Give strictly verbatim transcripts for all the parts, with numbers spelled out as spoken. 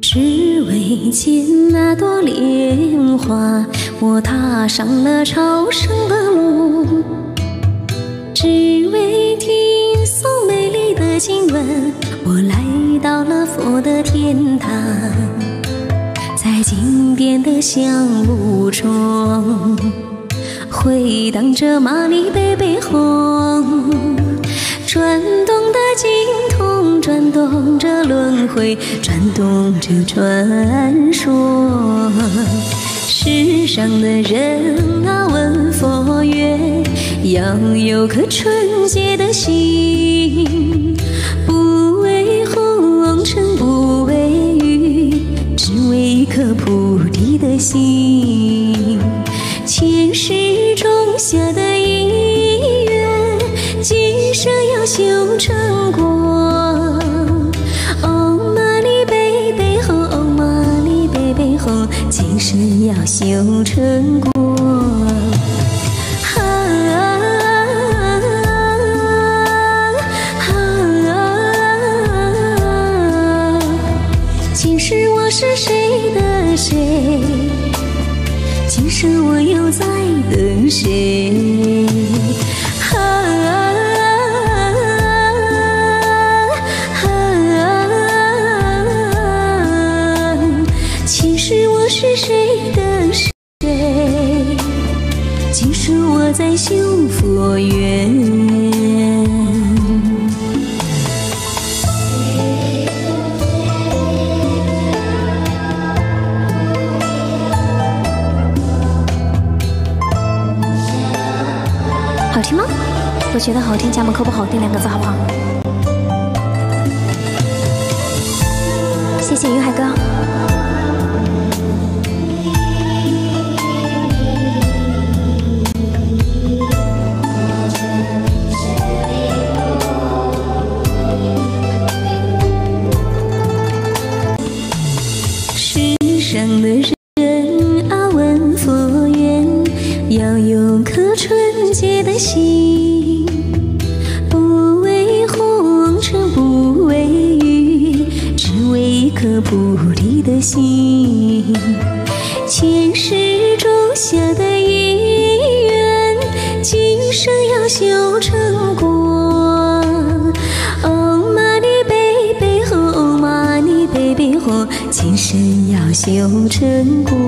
只为见那朵莲花，我踏上了朝圣的路，只为听诵美丽的经文，我来到了佛的天堂。在经典的香雾中，回荡着玛尼贝贝哄，转动的经筒，转动着轮回，转动着传说。世上的人啊，问佛缘，要有颗纯洁的心，不为红尘，不为欲，只为一颗菩提的心。前世种下的因缘，今生要修成果。唵嘛呢呗呗吽，唵嘛呢呗呗吽，今生要修成果。今世我是谁的谁？今生我又在等谁？啊啊！其实我是谁的谁？今生我在修佛缘。好听吗？我觉得好听，加门口不好听两个字好不好？谢谢云海哥。世上的人啊，问佛缘，要有颗纯洁的心，不为红尘，不为欲，只为一颗菩提的心。前世种下的因缘，今生要修成果。唵嘛呢呗呗吽，唵嘛呢呗呗吽，今生要修成果。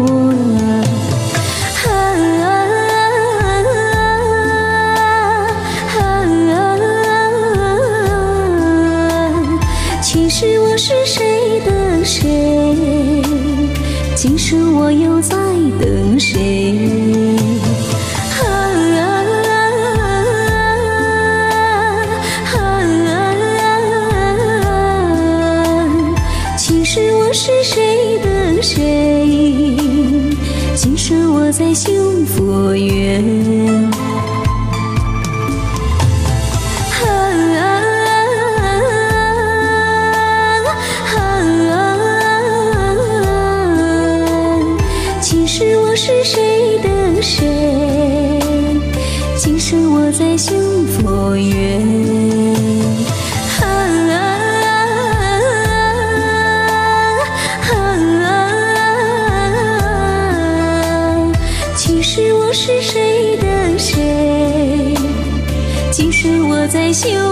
其实我是谁的谁？今生我又在等谁？啊啊啊！其实我是谁的谁？今生我在修佛缘。其实我是谁的谁？今生我在修佛缘。啊啊啊！其实我是谁的谁？今生我在修。